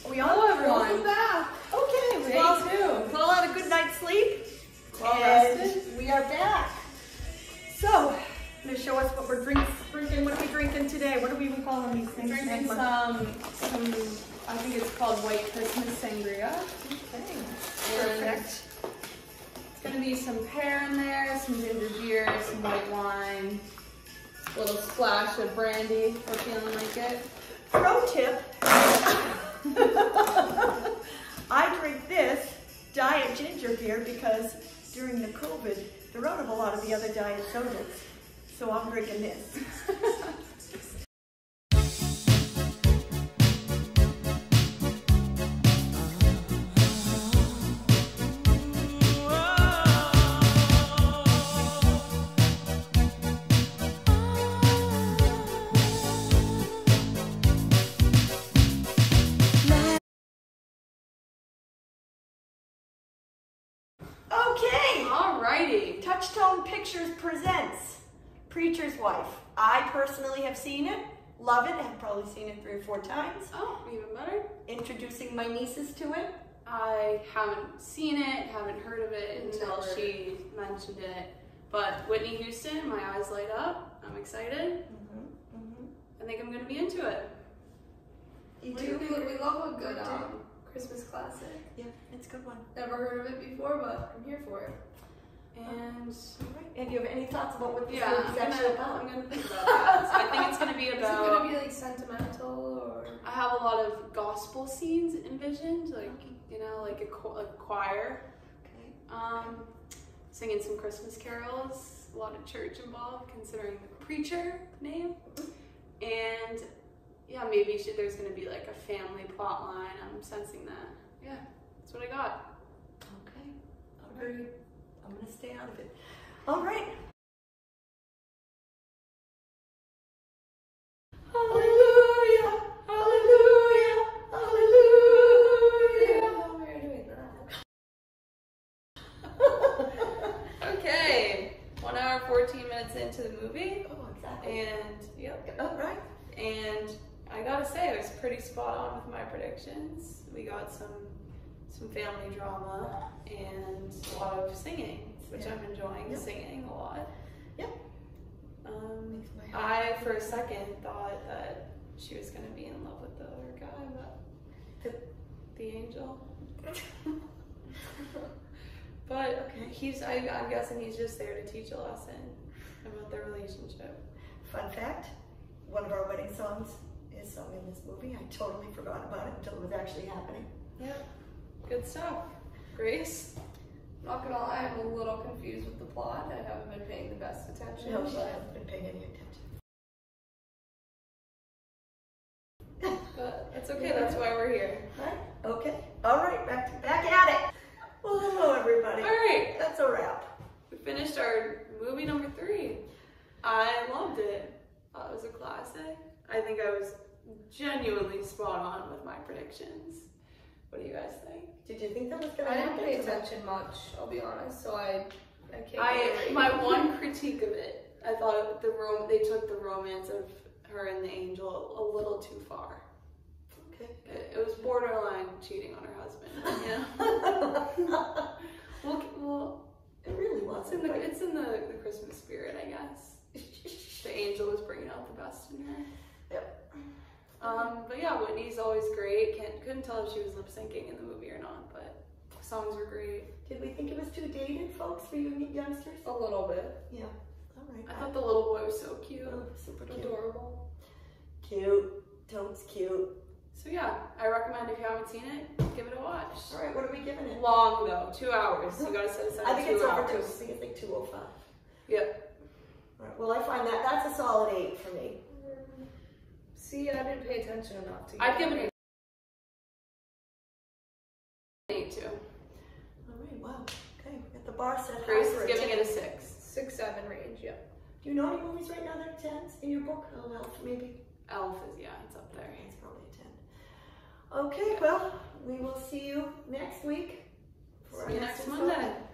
We on? Hello, everyone. Welcome back. Okay, we all had a good night's sleep. Well rested. We are back. So, going to show us what we're drinking. What are we drinking today? What are we even calling these things? Drinking some, I think it's called White Christmas Sangria. Okay. Perfect. It's going to be some pear in there, some ginger beer, some white wine, a little splash of brandy if we're feeling like it. Pro tip. I drink this diet ginger beer because during the COVID, they're out of a lot of the other diet sodas. So I'm drinking this. Okay. Alrighty. Touchstone Pictures presents Preacher's Wife. I personally have seen it, love it, have probably seen it 3 or 4 times. Oh, even better. Introducing my nieces to it. I haven't seen it, haven't heard of it until she mentioned it. But Whitney Houston, my eyes light up. I'm excited. I think I'm going to be into it. You We do? love a good Christmas classic. Yeah, it's a good one. Never heard of it before, but I'm here for it. And And you have any thoughts about what this yeah, movie's actually about? I'm gonna think about that. I think it's gonna be Is it about. gonna be like sentimental or? I have a lot of gospel scenes envisioned, like like a choir, Okay. singing some Christmas carols. A lot of church involved, considering the preacher name, and yeah, maybe there's gonna be like a family plot line. I'm sensing that. Yeah, that's what I got. Okay. Agreed. I'm going to stay out of it. All right. Hallelujah! Hallelujah! Hallelujah! Oh, we're doing that. Okay, 1 hour 14 minutes into the movie, Oh, exactly. and yep. All right. And I gotta say, I was pretty spot on with my predictions. We got some family drama and a lot of singing, which I'm enjoying. Singing a lot. Yep. I for a second thought that she was gonna be in love with the other guy, but the angel. But I'm guessing he's just there to teach a lesson about their relationship. Fun fact, one of our wedding songs is sung in this movie. I totally forgot about it until it was actually happening. Yep. Good stuff. Grace? Not gonna lie, I'm a little confused with the plot. I haven't been paying the best attention. No, she but hasn't been paying any attention. But it's okay, that's why we're here. Right? Okay. All right, back at it. Well, hello, everybody. All right. That's a wrap. We finished our movie number 3. I loved it. It was a classic. I think I was genuinely spot on with my predictions. What do you guys think? Did you think that was going to I happen? didn't pay attention much, I'll be honest, so I can't. My one critique of it, I thought they took the romance of her and the angel a little too far. Okay. It was borderline cheating on her husband. Yeah. well, It really wasn't. it's in the Christmas spirit, I guess. The angel was bringing out the best in her. Yep. But yeah, Whitney's always great. Couldn't tell if she was lip syncing in the movie or not, but the songs were great. Did we think it was too dated, folks, for you youngsters? A little bit. Yeah. All right. I thought the little boy was so cute. Oh, super cute. Adorable. Cute. Toad's cute. So yeah, I recommend if you haven't seen it, give it a watch. All right, what are we giving it? Long though, 2 hours. You gotta set aside 2 hours. I think it's over 2. I think it's like 2:05. Yep. All right. Well, I find that's a solid 8 for me. See, I didn't pay attention enough to. I'd give it an 8 too. All right. Wow. Okay. We got the bar set. Grace high for is a giving 10. it a 6. 6-7 range, yeah. Do you know any movies right now that are 10s in your book? Oh, Elf, maybe. Elf is, yeah, it's up there. It's probably a 10. Okay. Well, we will see you next week. for our See you next installment. Monday.